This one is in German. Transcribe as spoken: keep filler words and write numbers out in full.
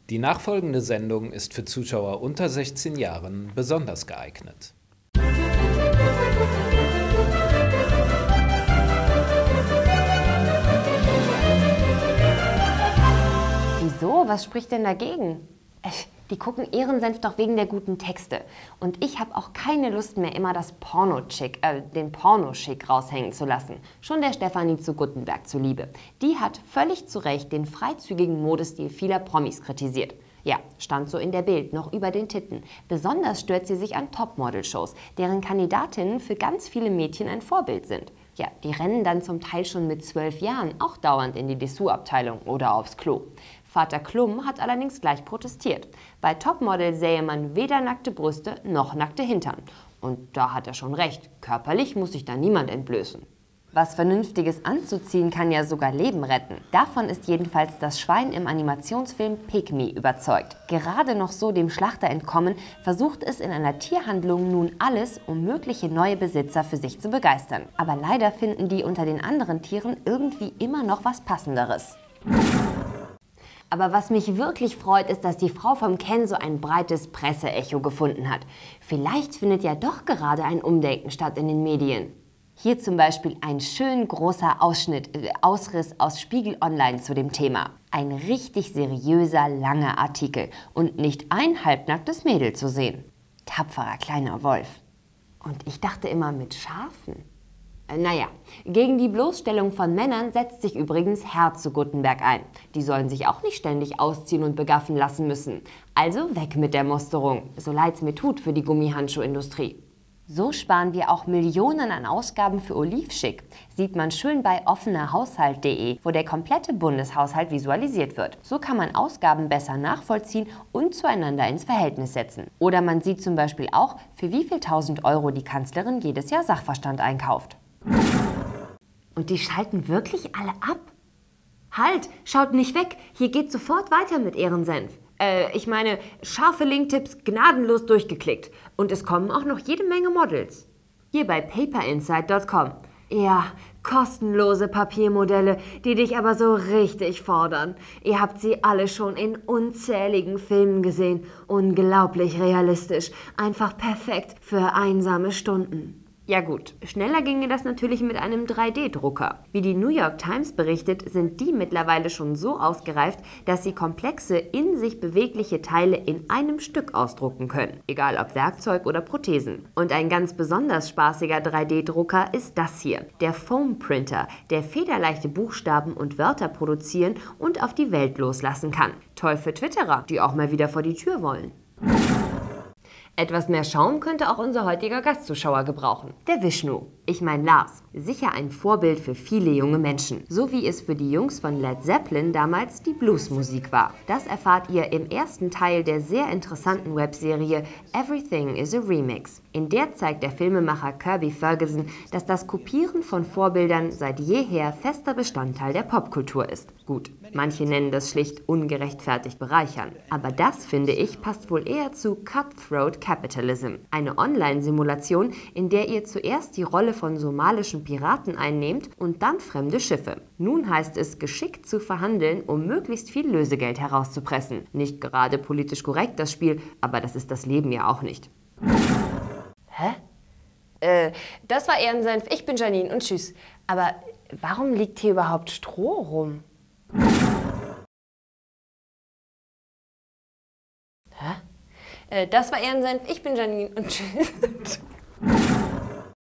Die nachfolgende Sendung ist für Zuschauer unter sechzehn Jahren besonders geeignet. Wieso? Was spricht denn dagegen? Äh, die gucken Ehrensenf doch wegen der guten Texte. Und ich habe auch keine Lust mehr, immer das Porno-Chick, äh, den Pornoschick raushängen zu lassen. Schon der Stefanie zu Guttenberg zuliebe. Die hat völlig zu Recht den freizügigen Modestil vieler Promis kritisiert. Ja, stand so in der Bild, noch über den Titten. Besonders stört sie sich an Topmodel-Shows, deren Kandidatinnen für ganz viele Mädchen ein Vorbild sind. Ja, die rennen dann zum Teil schon mit zwölf Jahren auch dauernd in die Dessous-Abteilung oder aufs Klo. Vater Klum hat allerdings gleich protestiert. Bei Topmodel sähe man weder nackte Brüste noch nackte Hintern. Und da hat er schon recht, körperlich muss sich da niemand entblößen. Was Vernünftiges anzuziehen kann ja sogar Leben retten. Davon ist jedenfalls das Schwein im Animationsfilm Pygmy überzeugt. Gerade noch so dem Schlachter entkommen, versucht es in einer Tierhandlung nun alles, um mögliche neue Besitzer für sich zu begeistern. Aber leider finden die unter den anderen Tieren irgendwie immer noch was Passenderes. Aber was mich wirklich freut, ist, dass die Frau vom Ken so ein breites Presseecho gefunden hat. Vielleicht findet ja doch gerade ein Umdenken statt in den Medien. Hier zum Beispiel ein schön großer Ausschnitt, äh, Ausriss aus Spiegel Online zu dem Thema. Ein richtig seriöser, langer Artikel und nicht ein halbnacktes Mädel zu sehen. Tapferer kleiner Wolf. Und ich dachte immer mit Schafen. Äh, naja, gegen die Bloßstellung von Männern setzt sich übrigens Herr zu Guttenberg ein. Die sollen sich auch nicht ständig ausziehen und begaffen lassen müssen. Also weg mit der Musterung, so leid's mir tut für die Gummihandschuhindustrie. So sparen wir auch Millionen an Ausgaben für Olivschick. Sieht man schön bei offenerhaushalt punkt de, wo der komplette Bundeshaushalt visualisiert wird. So kann man Ausgaben besser nachvollziehen und zueinander ins Verhältnis setzen. Oder man sieht zum Beispiel auch, für wie viel tausend Euro die Kanzlerin jedes Jahr Sachverstand einkauft. Und die schalten wirklich alle ab? Halt, schaut nicht weg, hier geht sofort weiter mit Ehrensenf. Äh, ich meine, scharfe Linktipps gnadenlos durchgeklickt. Und es kommen auch noch jede Menge Models. Hier bei paper insight punkt com. Ja, kostenlose Papiermodelle, die dich aber so richtig fordern. Ihr habt sie alle schon in unzähligen Filmen gesehen. Unglaublich realistisch. Einfach perfekt für einsame Stunden. Ja gut, schneller ginge das natürlich mit einem drei D Drucker. Wie die New York Times berichtet, sind die mittlerweile schon so ausgereift, dass sie komplexe, in sich bewegliche Teile in einem Stück ausdrucken können. Egal ob Werkzeug oder Prothesen. Und ein ganz besonders spaßiger drei D Drucker ist das hier, der Foam Printer, der federleichte Buchstaben und Wörter produzieren und auf die Welt loslassen kann. Toll für Twitterer, die auch mal wieder vor die Tür wollen. Etwas mehr Schaum könnte auch unser heutiger Gastzuschauer gebrauchen. Der Vishnu. Ich meine Lars. Sicher ein Vorbild für viele junge Menschen. So wie es für die Jungs von Led Zeppelin damals die Bluesmusik war. Das erfahrt ihr im ersten Teil der sehr interessanten Webserie Everything is a Remix. In der zeigt der Filmemacher Kirby Ferguson, dass das Kopieren von Vorbildern seit jeher fester Bestandteil der Popkultur ist. Gut, manche nennen das schlicht ungerechtfertigt bereichern. Aber das, finde ich, passt wohl eher zu Cutthroat Capitalism. Eine Online-Simulation, in der ihr zuerst die Rolle von somalischen Piraten einnehmt und dann fremde Schiffe. Nun heißt es, geschickt zu verhandeln, um möglichst viel Lösegeld herauszupressen. Nicht gerade politisch korrekt das Spiel, aber das ist das Leben ja auch nicht. Hä? Äh, das war Ehrensenf, ich bin Janine und tschüss. Aber warum liegt hier überhaupt Stroh rum? Hä? Äh, das war Ehrensenf, ich bin Janine und tschüss.